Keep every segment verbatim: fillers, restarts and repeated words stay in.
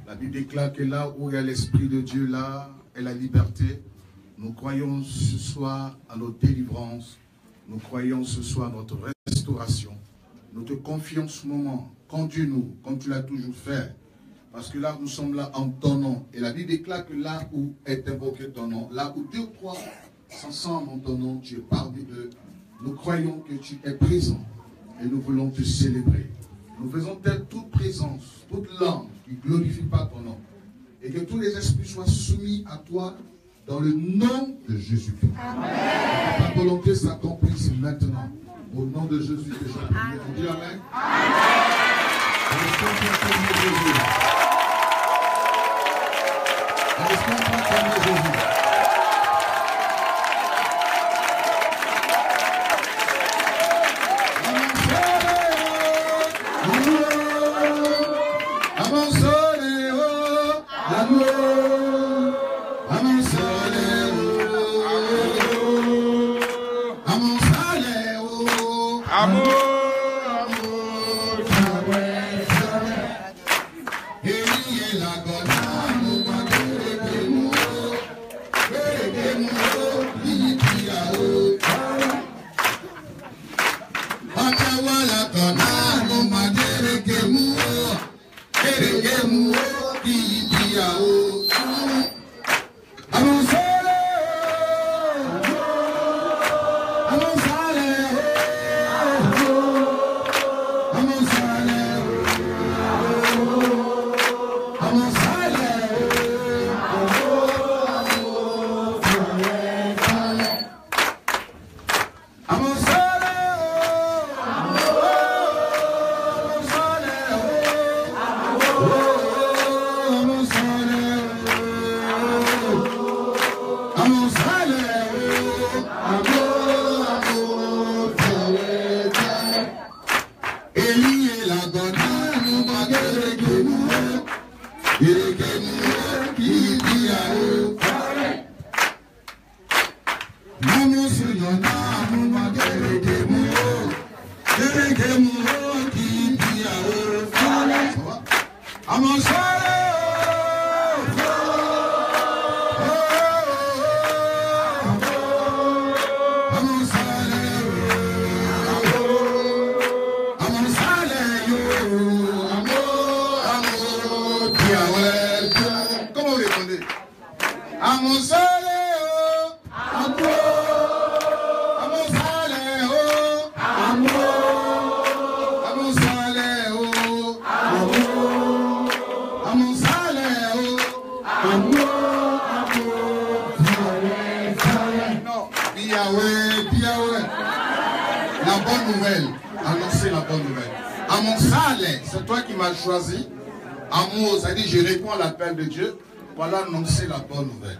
La Bible déclare que là où il y a l'Esprit de Dieu, là est la liberté. Nous croyons ce soir à notre délivrance. Nous croyons ce soir à notre restauration. Nous te confions ce moment. Conduis-nous, comme tu l'as toujours fait. Parce que là, nous sommes là en ton nom. Et la Bible déclare que là où est invoqué ton nom, là où deux ou trois s'ensemble en ton nom, tu es parmi eux. Nous croyons que tu es présent. Et nous voulons te célébrer. Nous faisons telle toute présence, toute langue qui ne glorifie pas ton nom. Et que tous les esprits soient soumis à toi dans le nom de Jésus-Christ. Ta volonté s'accomplisse maintenant. Au nom de Jésus que j'ai prié. On dit Amen. Est-ce qu'on peut acclamer Jésus? Est-ce qu'on peut acclamer Jésus? Choisi. Amour, ça dit je réponds à l'appel de Dieu. Voilà annoncer la bonne nouvelle.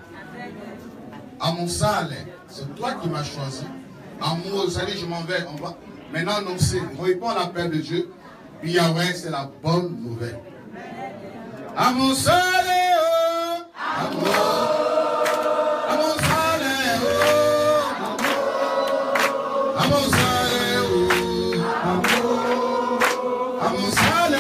Amour Saleh, c'est toi qui m'as choisi. Amour, ça dit je m'en vais. On va maintenant annoncer. Réponds à l'appel de Dieu. Puis Yahweh, c'est la bonne nouvelle. Amour Saleh, amour. Amour Saleh, amour Saleh, amour Saleh.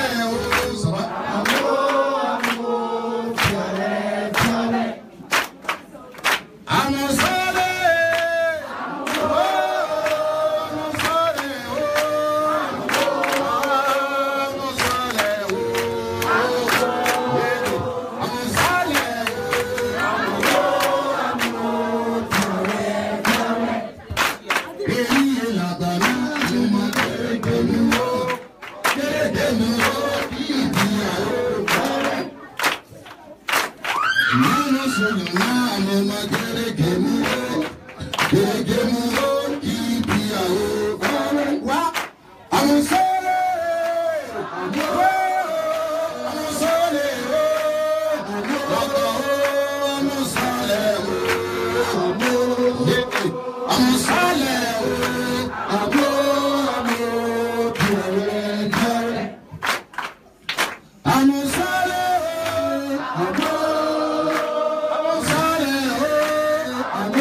I'm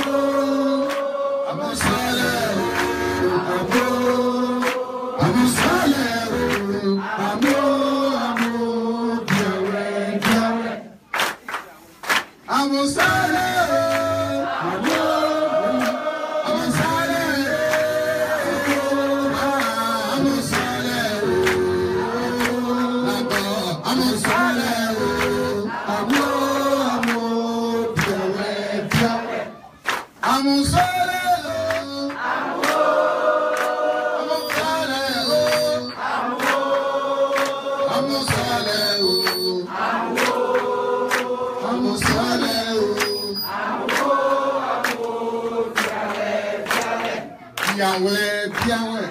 Yahweh, Yahweh,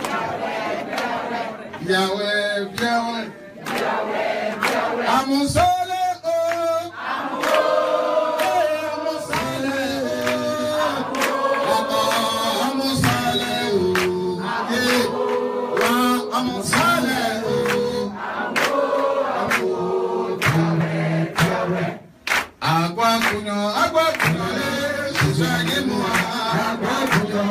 Yahweh, Yahweh, Yahweh, à mon soleil, oh, à mon soleil, à mon soleil, à mon soleil, agua puño, agua puño, Jésus a guéri moi, agua puño.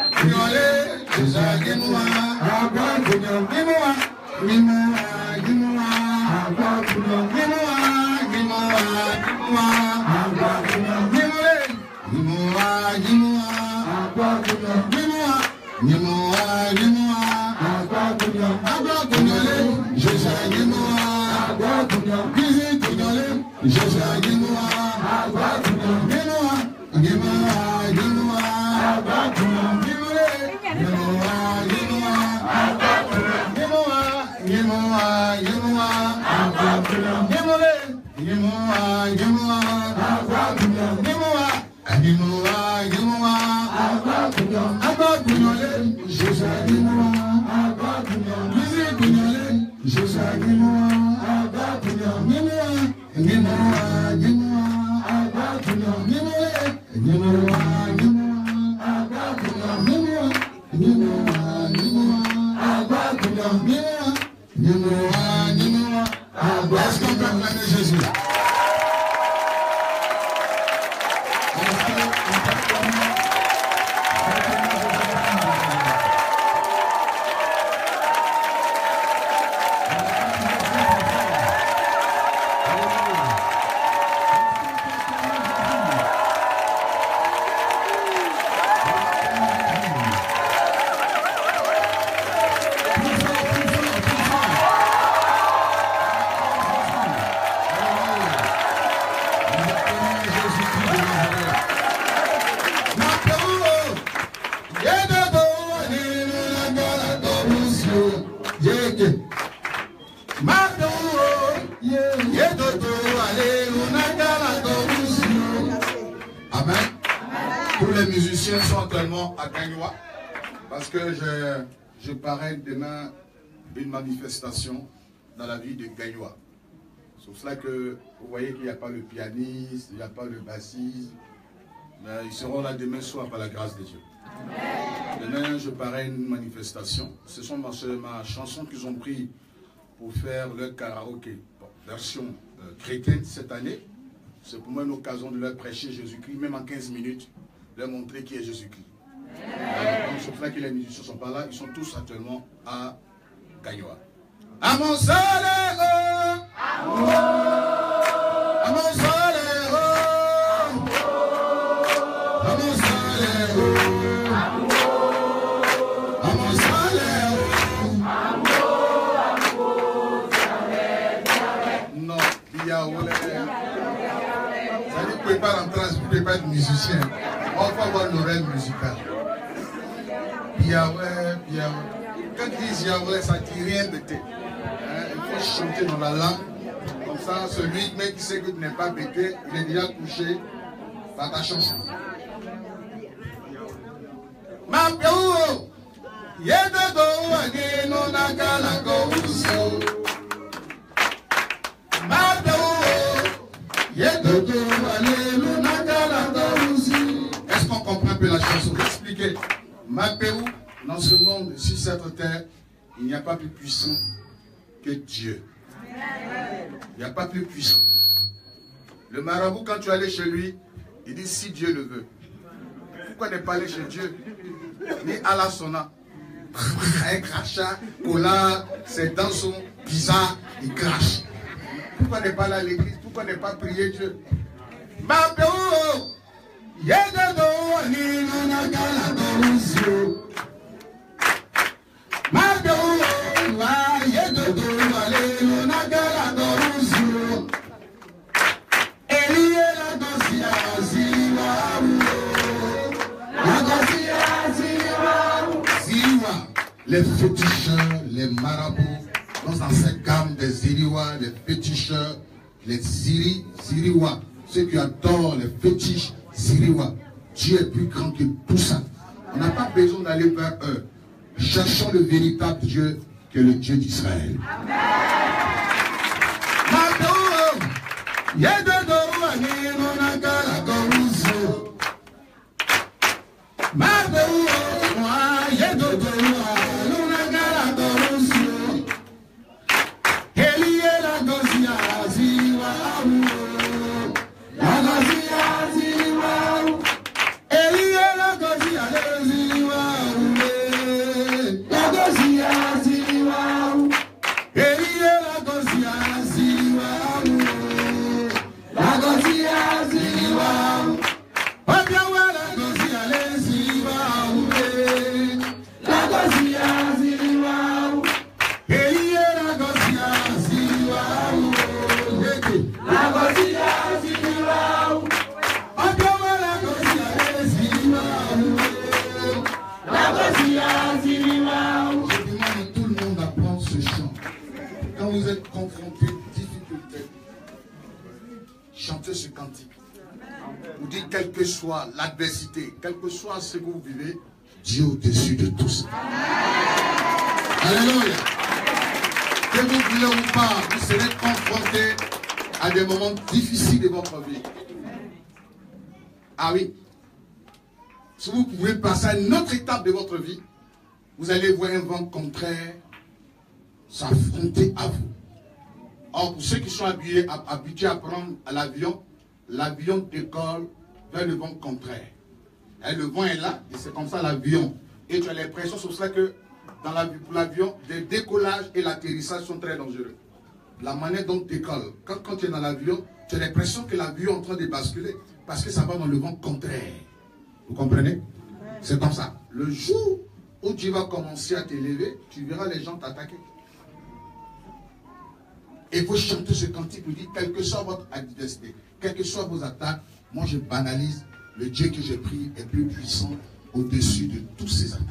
Est-ce qu'on peut acclamer Jésus? Amen. Tous les musiciens sont actuellement à Gagnoa parce que je, je parraine demain une manifestation dans la ville de Gagnoa. C'est pour cela que vous voyez qu'il n'y a pas le pianiste, il n'y a pas le bassiste, mais ils seront là demain soir par la grâce de Dieu. Demain, je parraine une manifestation. Ce sont ma, ma chanson qu'ils ont pris pour faire leur karaoké, bon, version euh, chrétienne cette année. C'est pour moi une occasion de leur prêcher Jésus-Christ, même en quinze minutes, leur montrer qui est Jésus-Christ. Donc c'est pour ça que les musiciens ne sont pas là, ils sont tous actuellement à Gagnoa. À mon soleil, oh, à mon soleil, oh, à mon soleil, oh, à mon soleil, oh. Non, Yahweh. Vous ne pouvez pas rentrer, vous ne pouvez pas être musicien. On va avoir l'oreille musicale. Yahweh, Yahweh. Quand ils disent Yahweh, ça ne dit rien de thé. Hein, il faut chanter dans la langue. Comme ça, celui qui sait que tu n'es pas bêté, il est déjà couché par ta chanson. Ma pio, yedodo agino nakala kouso. Ma pio. Est-ce qu'on comprend un peu la chanson? Expliquez. Mapéou, dans ce monde, sur cette terre, il n'y a pas plus puissant que Dieu. Il n'y a pas plus puissant. Le marabout, quand tu allais chez lui, il dit si Dieu le veut. Pourquoi ne pas aller chez Dieu? Ni Allah sonna. Un crachat, cola, ses dents sont bizarres, il crache. Pourquoi ne pas aller à l'église? Pourquoi ne pas prier Dieu? Mapeo, Yedo, Nino Nagala Dorusio. Mapeo, Yedo, Nino Nagala Dorusio. Eliela Dosia, Ziwa, La Dosia, Ziwa, Ziwa. Les féticheurs, les marabouts, dans cette gamme des Ziriwa, les féticheurs, les Ziri, Ziriwa, ceux qui adorent les fétiches Ziriwa. Dieu est plus grand que tout ça. On n'a pas besoin d'aller vers eux. Cherchons le véritable Dieu qui est le Dieu d'Israël. Vous dites quelle que soit l'adversité, quel que soit ce que vous vivez, Dieu au-dessus de tout ça. Alléluia. Que vous voulez ou pas, vous serez confrontés à des moments difficiles de votre vie. Ah oui. Si vous pouvez passer à une autre étape de votre vie, vous allez voir un vent contraire s'affronter à vous. Or, pour ceux qui sont habitués à, habitués à prendre à l'avion, l'avion décolle vers le vent contraire. Et le vent est là, et c'est comme ça l'avion. Et tu as l'impression, c'est pour ça que dans la, pour l'avion, le décollage et l'atterrissage sont très dangereux. La manière dont tu décolles, quand, quand tu es dans l'avion, tu as l'impression que l'avion est en train de basculer, parce que ça va dans le vent contraire. Vous comprenez? C'est comme ça. Le jour où tu vas commencer à t'élever, tu verras les gens t'attaquer. Et vous chantez ce cantique, vous dites, quelle que soit votre adversité, quelles que soient vos attaques, moi je banalise, le Dieu que je prie est plus puissant au-dessus de tous ces attaques.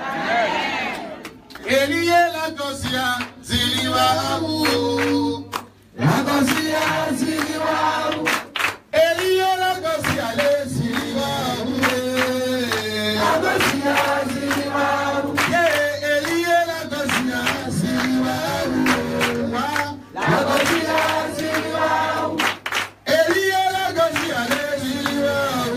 Elie la Gosia, Ziliwa, la Gosia, Ziliwa, Elie la Gosia, les Ziliwa, la Gosia, Ziliwa, Elie la Gosia, Ziliwa, la Gosia, Ziliwa, Elie la Gosia, les Ziliwa,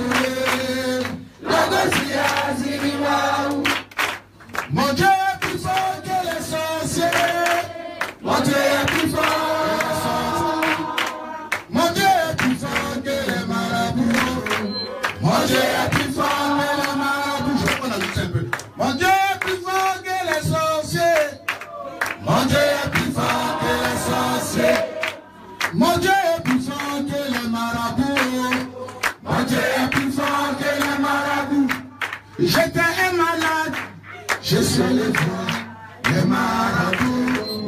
la Gosia, Ziliwa. Mon Dieu est plus fort que les sorciers. Mon Dieu est plus fort. Mon Dieu est plus fort que les marabouts. Mon Dieu est plus fort que les marabouts. Je vais prendre la un peu. Mon Dieu est plus fort que les sorciers. Mon Dieu est plus fort que les sorciers. Mon Dieu est plus fort que les marabouts. Mon Dieu est plus fort que les marabouts. J'étais un malade. Je suis le voir, les marabouts.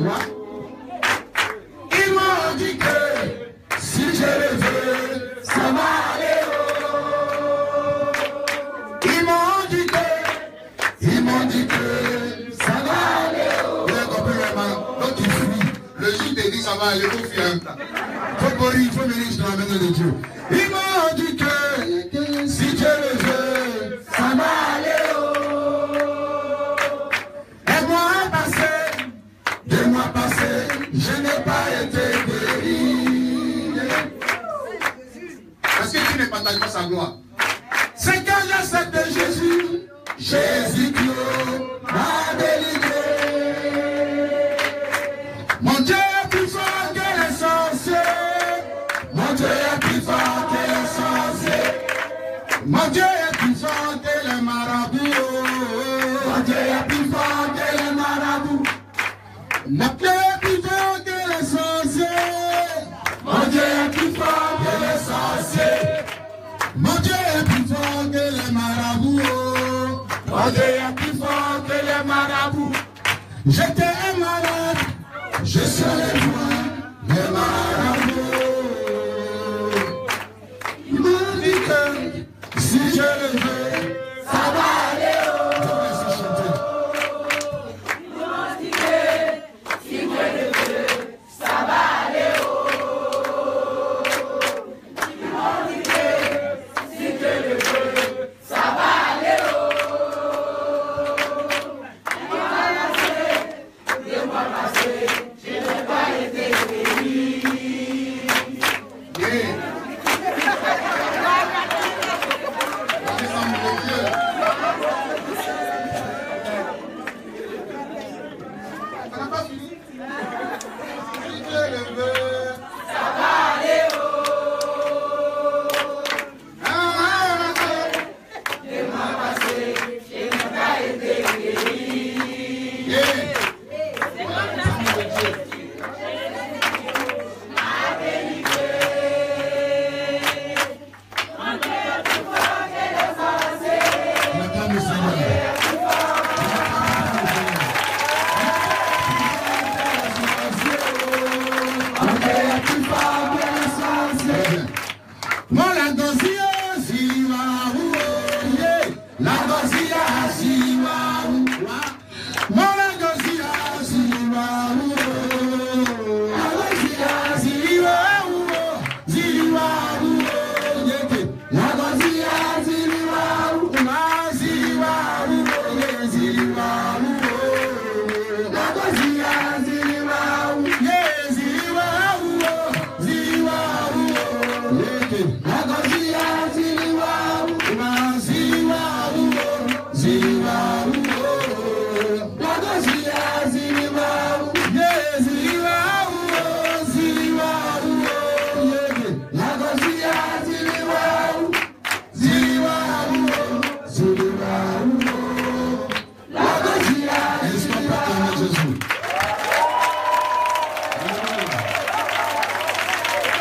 Ils m'ont dit que si je le veux, ça va aller haut. Ils m'ont dit que, ils m'ont dit que ça va aller haut. Vous avez compris vraiment? Donc il fuit. Le juge te dit ça va aller haut, fuis un temps. Il faut mourir, il faut venir sur la maison de Dieu. Ils m'ont dit que si Dieu le veut, ça va aller haut. Deux mois passés, je n'ai pas été guéri. Parce que tu ne partages pas sa gloire. C'est quand j'accepte Jésus, Jésus-Christ m'a délivré. Mon Dieu est plus fort que les sorciers. Mon Dieu est plus fort que les sorciers. Mon Dieu est plus fort que les marabouts. Mon Dieu est plus fort que les marabouts. Mon Dieu est plus fort que les sorciers. Mon Dieu est plus fort que les sorciers.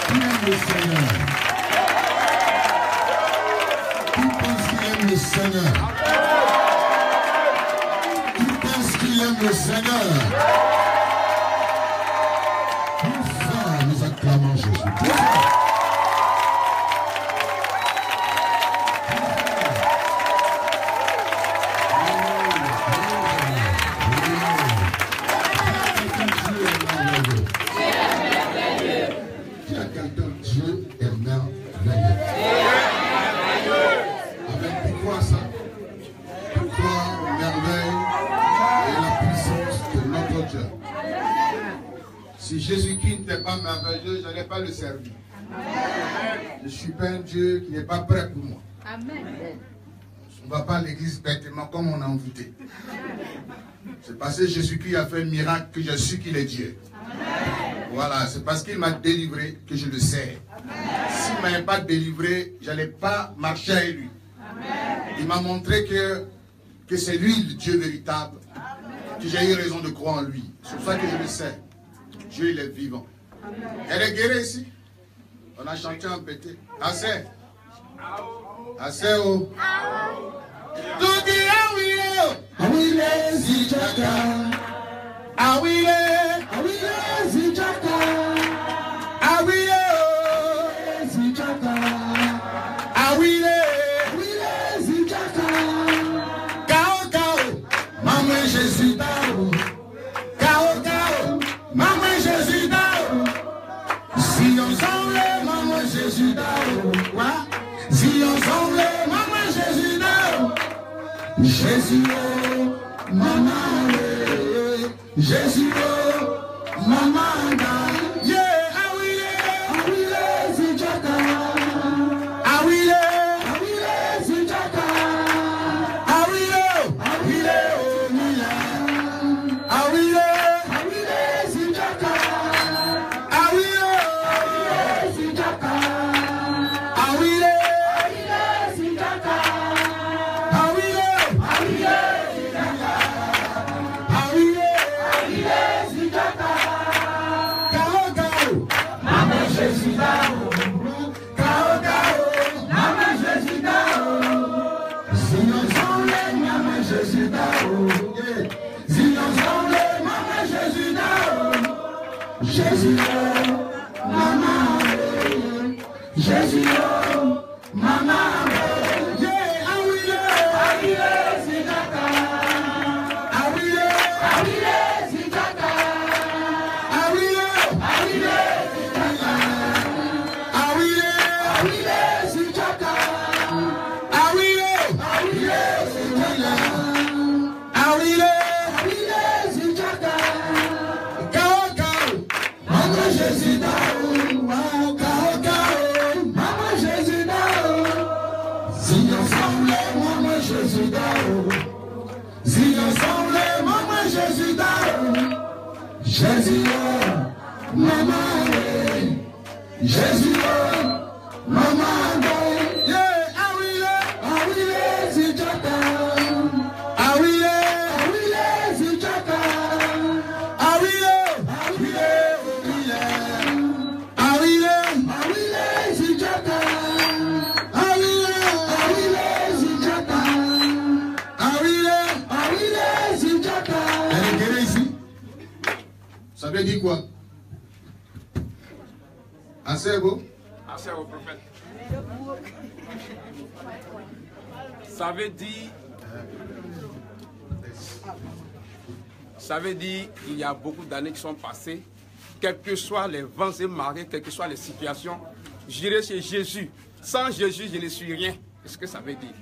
Qui aime le Seigneur? Qui pense qu'il aime le Seigneur? Qui pense qu'il aime le Seigneur? Enfin, nous acclamons Jésus. Si Jésus-Christ n'était pas merveilleux, je n'allais pas le servir. Amen. Je ne suis pas un Dieu qui n'est pas prêt pour moi. Amen. On ne va pas à l'église bêtement comme on a envoûté. C'est parce que Jésus-Christ a fait un miracle que je suis qu'il est Dieu. Amen. Voilà, c'est parce qu'il m'a délivré que je le sais. S'il ne m'avait pas délivré, je n'allais pas marcher avec lui. Amen. Il m'a montré que, que c'est lui le Dieu véritable, que j'ai eu raison de croire en lui. C'est pour ça que je le sais. Dieu, il est vivant. Amen. Elle est guérie ici. On a chanté en bêté. Assez. Assez haut. Tout dit ah oui, ah oui, les Zijaka. Ah oui, les. Ah oui, les Zijaka. Ah oui, les Zijaka. Ah oui, les. Ah oui, les Zijaka. Kao, kao. Maman Jésus, kao. Kao, kao. Maman Jésus d'Ao, si on s'enlève, maman Jésus d'Ao, si on s'enlève, maman Jésus d'Ao, Jésus oh, maman, Jésus oh, maman d'Ao, yeah, ah oui, ah oui, c'est Jaka, ah oui, ah oui, c'est Jaka, ah oui, ah oui, oh, Mila, ah oui, Jésus, oh, maman, Jésus, oh, maman, yeah, ah oui, ah oui, c'est Jaka, ah oui, ah oui, c'est Jaka, ah oui, ah oui, c'est Jaka, ah oui, ah oui, c'est Jaka, ah oui, ah oui, c'est Jaka, ah oui, ah oui, c'est Jaka. Jésus d'Ao, Kao Kao, maman Jésus d'Ao, si ensemble, maman Jésus d'Ao, si ensemble, maman Jésus d'Ao, Jésus oh, maman, Jésus oh, maman, yeah, ah oui, ah oui, c'est Jaka, ah oui, ah oui, c'est Jaka, ah oui, ah oui. Ça veut dire quoi? Assez beau? Assez beau, prophète. Ça veut dire... Ça veut dire qu'il y a beaucoup d'années qui sont passées, quels que soient les vents et marées, quelles que soient les situations, j'irai chez Jésus. Sans Jésus, je ne suis rien. Qu'est-ce que ça veut dire?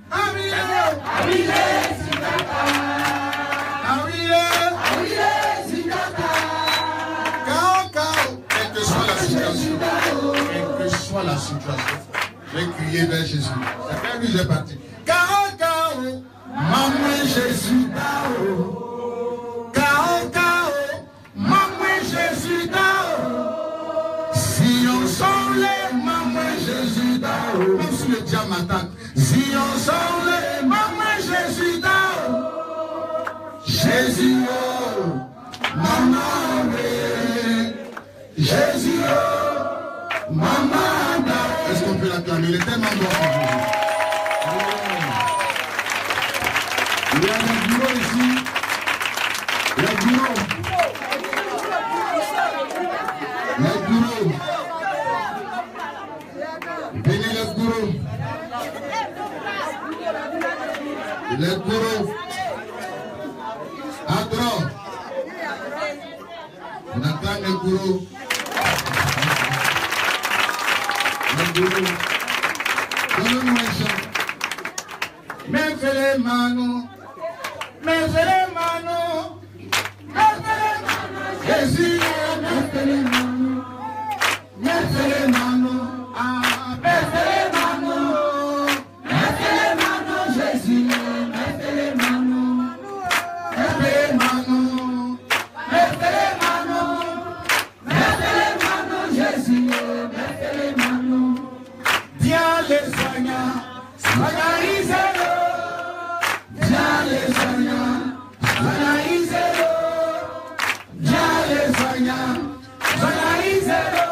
Quelle que soit la situation, quelle que soit la situation, j'ai crié vers Jésus. C'est quand lui j'ai parti. Kao, kao, maman Jésus d'Ao. Kao, kao, maman Jésus d'Ao. Si on s'enlève, maman Jésus d'Ao. Même si le diable m'attend. Si on s'enlève, maman Jésus d'Ao. Jésus, oh, maman, Jésus, oh, Maman. Est-ce qu'on peut l'acclamer? Il est tellement bon pour Jésus. Il y a un bureau ici. Il y a un bureau. Il y a un bureau. Bénis le bureau. Le bureau. Adro. On acclame le bureau. Le bureau. Donne-nous un chant. Mais fais les manos. Mais fais les manos. Mais fais les manos. Jésus. Mais fais les manos. Mais fais les manos. Ah, mais fais les manos. Mais fais les manos. Jésus. Mais fais les manos. Mais fais les manos. Mais fais les manos. Mais fais les manos. Jésus. Mais fais les manos. Viens les soignants. Organisez-le. Viens les soignants. Organisez-le. Viens les soignants. Organisez-le.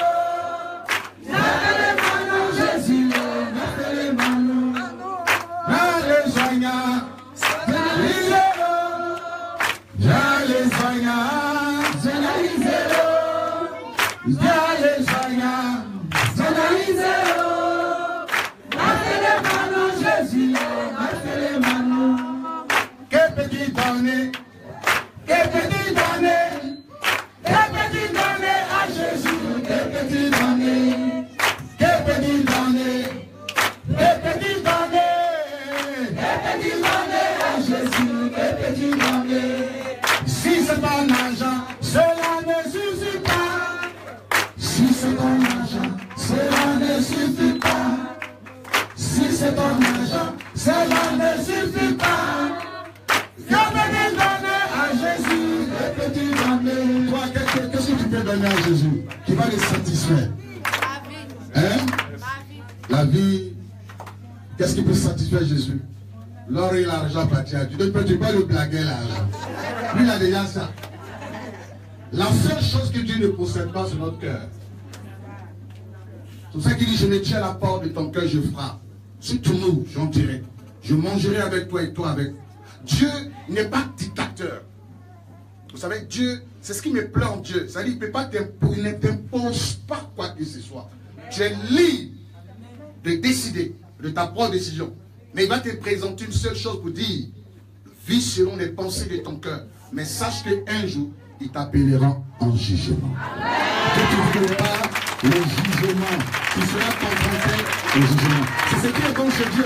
Mettez les manos, Jésus. Mettez les manos. Viens les soignants. Organisez-le. Viens les soignants. Organisez-le. Viens les soignants. Organisez-le. Mettez les manos, Jésus. Mettez les manos. Que peut-il donner? Que peut-il donner? Que peut-il donner à Jésus? Que peut-il donner? Que peut-il donner? Que peut-il donner? Que peut-il donner à Jésus? Que peut-il donner? Si c'est ton argent, cela ne suffit pas. Si c'est ton argent, cela ne suffit pas. Si c'est ton argent, cela ne suffit pas. Que peut-il donner à Jésus? Que peut-il donner? Toi, qu'est-ce que tu peux donner à Jésus qui va les satisfaire? Hein? La vie. Qu'est-ce qui peut satisfaire Jésus? L'or et l'argent appartient à Dieu. Tu ne peux pas le blaguer l'argent. Lui, il a déjà ça. La seule chose que Dieu ne possède pas, c'est notre cœur. C'est pour ça qu'il dit, je me tiens à la porte de ton cœur, je frappe. Si tu m'ouvres, j'en dirai. Je mangerai avec toi et toi avec. Dieu n'est pas dictateur. Vous savez, Dieu, c'est ce qui me plaît en Dieu. C'est-à-dire, il ne peut pas t'imposer, il ne t'impose pas quoi que ce soit. Tu es libre de décider, de ta propre décision. Mais il va te présenter une seule chose pour dire, vis selon les pensées de ton cœur. Mais sache qu'un jour, il t'appellera en jugement. Que tu ne veux pas le jugement. Tu seras confronté au jugement. C'est ce qui est bon chez Dieu.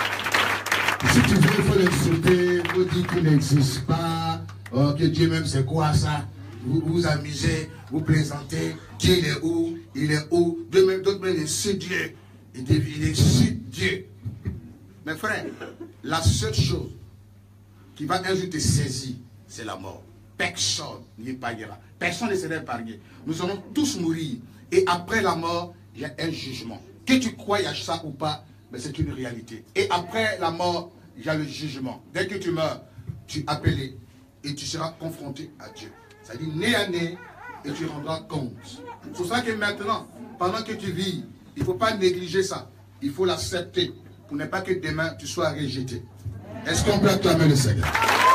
Si tu veux, il faut l'insulter, il faut dire qu'il n'existe pas. Oh, que Dieu même, c'est quoi ça? Vous vous amusez, vous plaisantez. Dieu, il est où? Il est où? Dieu même, d'autres même, il est sur Dieu. Il est sur Dieu. Mes frères, la seule chose qui va un jour te saisir, c'est la mort. Personne n'y épargnera. Personne ne sera épargné. Nous allons tous mourir. Et après la mort, il y a un jugement. Que tu crois à ça ou pas, mais c'est une réalité. Et après la mort, il y a le jugement. Dès que tu meurs, tu es appelé et tu seras confronté à Dieu. C'est-à-dire nez à nez et tu rendras compte. C'est pour ça que maintenant, pendant que tu vis, il ne faut pas négliger ça. Il faut l'accepter pour ne pas que demain tu sois rejeté. Est-ce qu'on peut acclamer le Seigneur?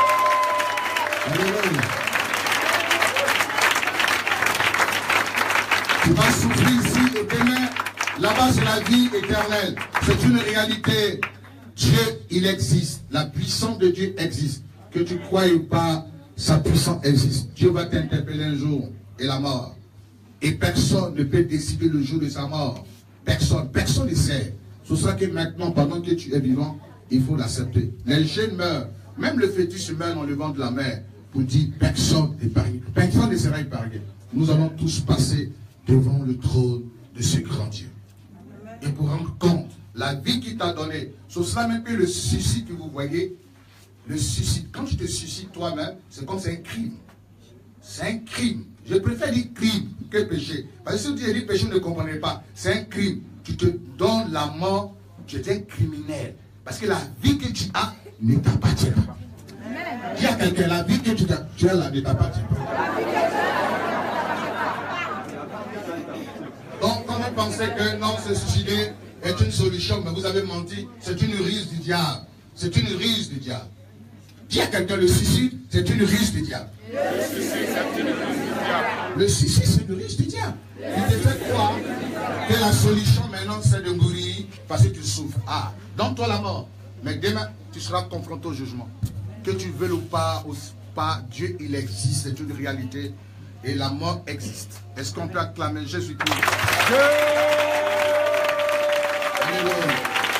Alléluia. Tu vas souffrir ici et demain, là-bas c'est la vie éternelle. C'est une réalité. Dieu, il existe. La puissance de Dieu existe. Que tu crois ou pas, sa puissance existe. Dieu va t'interpeller un jour et la mort. Et personne ne peut décider le jour de sa mort. Personne. Personne ne sait. C'est ça que maintenant, pendant que tu es vivant, il faut l'accepter. Les jeunes meurent. Même le fœtus meurt dans le ventre de la mère. Pour dire, personne n'est épargné. Personne ne sera épargné. Nous allons tous passer devant le trône de ce grand Dieu. Et pour rendre compte, la vie qu'il t'a donnée, c'est cela même que le suicide que vous voyez, le suicide, quand tu te suicides toi-même, c'est comme c'est un crime. C'est un crime. Je préfère dire crime que péché. Parce que si tu dis péché, ne comprenez pas. C'est un crime. Tu te donnes la mort, tu es un criminel. Parce que la vie que tu as ne t'appartient pas. Dis à quelqu'un, la vie que tu as, tu as là, ne t'appartient pas. Donc, comment pensé que non, se suicider est une solution, mais vous avez menti. C'est une ruse du diable. C'est une ruse du diable. Dis à quelqu'un, le suicide, c'est une ruse du diable. Le suicide, c'est une ruse du diable. Le suicide, c'est une ruse du diable. Il te fait croire que la solution maintenant, c'est de mourir parce que tu souffres. Ah, donne-toi la mort. Mais demain, tu seras confronté au jugement. Que tu veuilles ou pas, ou pas, Dieu, il existe, c'est une réalité. Et la mort existe. Est-ce qu'on peut acclamer Jésus-Christ? Alléluia.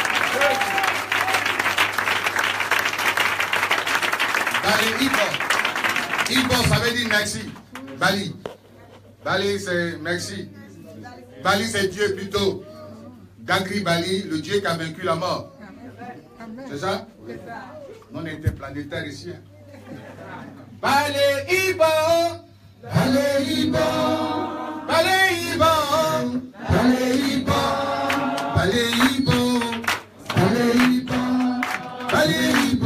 Bali, Ibo. Ibo, ça veut dire merci. Bali. Bali, c'est merci. Bali, c'est Dieu plutôt. Gagri Bali, le Dieu qui a vaincu la mort. C'est ça? Nous, on était planétaires ici. Bali, Ibo. Bali, Ibo. Bali, Ibo. Bali, Ibo. Bali, Ibo. Bali, Ibo. Bali, Ibo.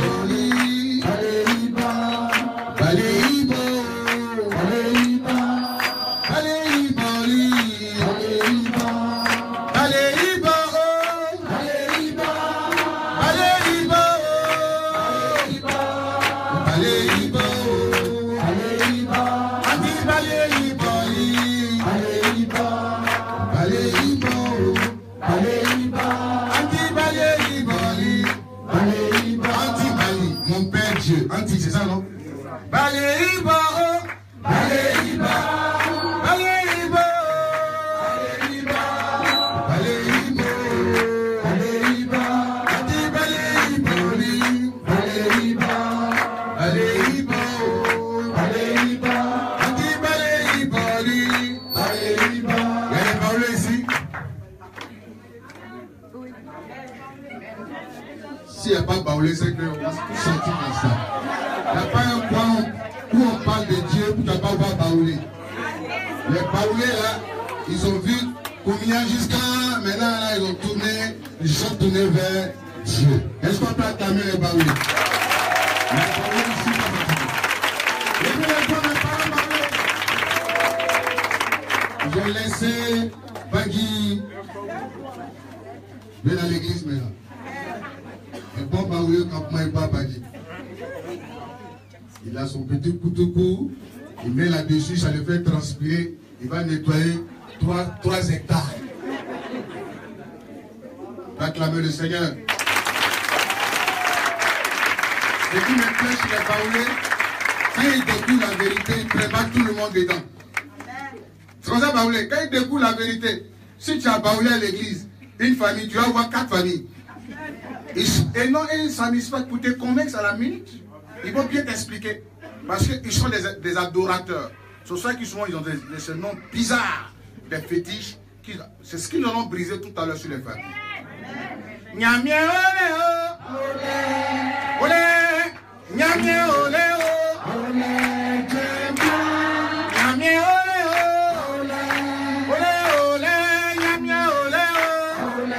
Anti, c'est ça, non? Baléiba, Baléiba, Baléiba, Baléiba, Baléiba, Baléiba, Anti Baléiba, Baléiba, Baléiba, Baléiba, Anti Baléiba, Baléiba. Il y a des paroles ici? S'il n'y a pas baoulé, c'est qu'on va tout sortir comme ça. Il n'y a pas un point où on parle de Dieu pour ne pas voir baoulé. Les baoulés là, ils ont vu combien jusqu'à maintenant là, ils ont tourné, ils sont tournés vers Dieu. Est-ce qu'on peut acclamer les baoulés? Les baoulés ici, pas fatigués. Et puis les gens ne parlent pas. J'ai laissé Bagui. Viens à l'église maintenant. Un bon baoulé quand moi et papa dit. Il a son petit couteau court, il met là-dessus, ça le fait transpirer, il va nettoyer trois hectares. Va acclamer le Seigneur. Et puis maintenant, chez les baoulés, quand il découvre la vérité, il prépare tout le monde dedans. C'est comme ça, baoulé. Quand il découvre la vérité, si tu as baoulé à l'église, une famille, tu vas avoir quatre familles. Et non, ils ne s'amusent pas pour te convaincre à la minute. Ils vont bien t'expliquer. Parce qu'ils sont des, des adorateurs. C'est ça qu'ils sont, ils ont des, des ce noms bizarres, des fétiches. C'est ce qu'ils leur ont brisé tout à l'heure sur les femmes. Nyamie olé o. Olé. Nyamie olé o. Olé. Nyamie olé o. Olé olé. Nyamie olé o. Olé.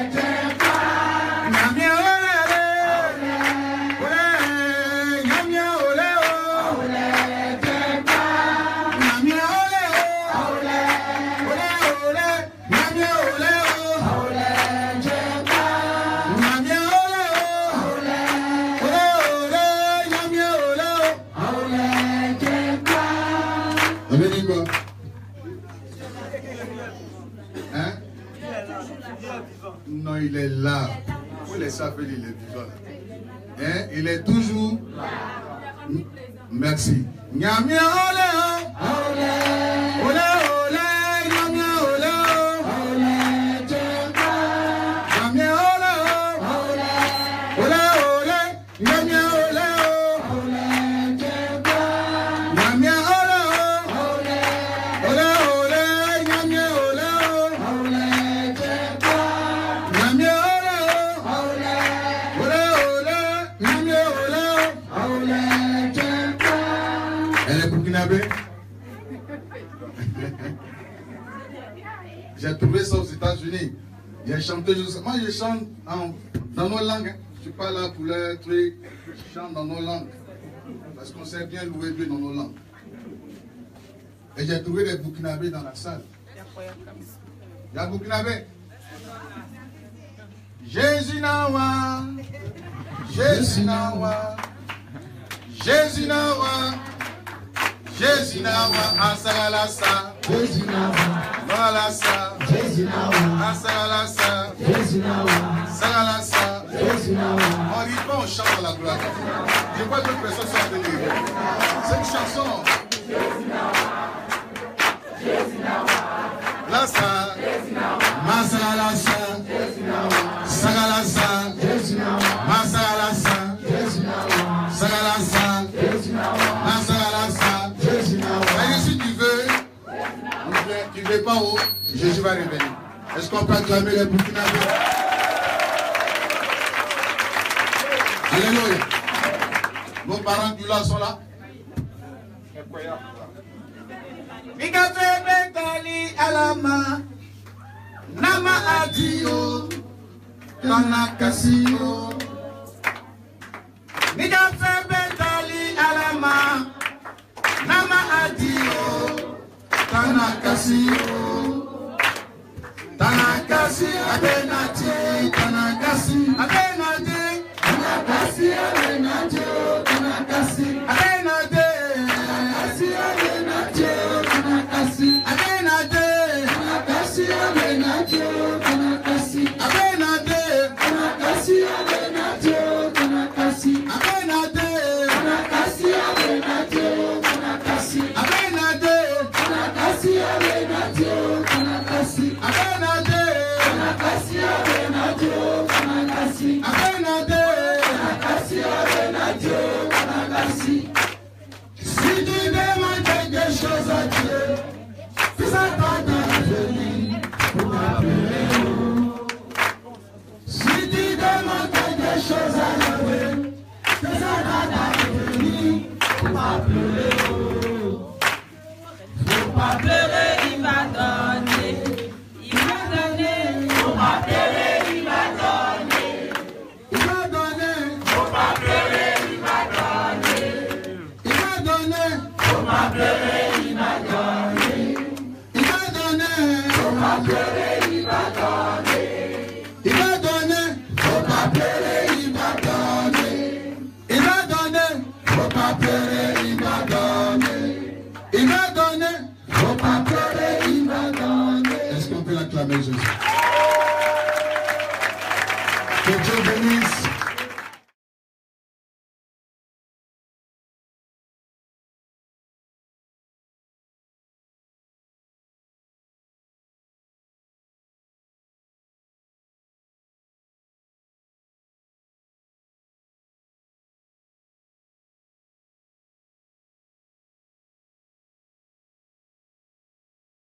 Hein? Non, il est là. Vous laissez appeler, il est vivant. Hein? Il est toujours là. Merci. Nyamia ole ole ole ole nyamia ole ole jeka nyamia ole ole ole ole nyamia ole ole jeka nyamia ole ole ole ole nyamia ole ole jeka nyamia ole ole ole ole nyamia ole ole jeka. Elle est burkinabé. J'ai trouvé ça aux États-Unis. Il y a un chanteur, moi je chante en, dans nos langues. Je ne suis pas là pour les trucs. Je chante dans nos langues. Parce qu'on sait bien louer Dieu dans nos langues. Et j'ai trouvé des burkinabés dans la salle. Il y a Burkinabé. Jésus Nawa. Jésus Nawa. Jésus Nawa. Jésus Nawa. Asagalasa. Jésus Nawa. Malasa. Jésus Nawa. Asagalasa. Jésus Nawa. Sagalasa. Jésus Nawa. On rit pas, on chante la gloire. Je vois d'autres personnes sont venues. C'est une chanson. Lasa. Masagalasa. Sagalasa. Masagalasa. Sagalasa. Masagalasa. Mais si tu veux, tu ne veux pas où Jésus va revenir. Est-ce qu'on peut acclamer les Burkinabés? Alléluia. Nos parents du là sont là. Mikafe Betali Alama Nama Adio Tanakasio Mikafe Betali Alama Nama Adio Tanakasio Tanakasi Abenati Tanakasi Abenati Tanakasi Abenati Tanakasi Abenati Tanakasi Abenati Tanakasi Abenati Tanakasi Abenati Tanakasi Abenati Tanakasi Abenati Tanakasi Abenati Tanakasi Abenati Tanakasi Abenati Tanakasi Abenati Tanakasi Abenade, Tanakasi Abenade, Tanakasi Abenade, Tanakasi Abenade, Tanakasi. Si tu demandes quelque chose à Dieu, fais attendre à venir pour m'appeler. Si tu demandes quelque chose à Dieu, fais attendre à venir pour m'appeler. Faut pas pleurer, il va donner. Faut pas pleurer, il va donner. Il va donner. Faut pas pleurer, il va donner. Il va donner. Faut pas pleurer, il va donner. Il va donner. Faut pas pleurer, il va donner. Il va donner. Faut pas pleurer, il va donner. Il va donner. Faut pas pleurer, il va donner. Il va donner. Faut pas pleurer, il va donner. Est-ce qu'on peut l'acclamer Jésus? Que Dieu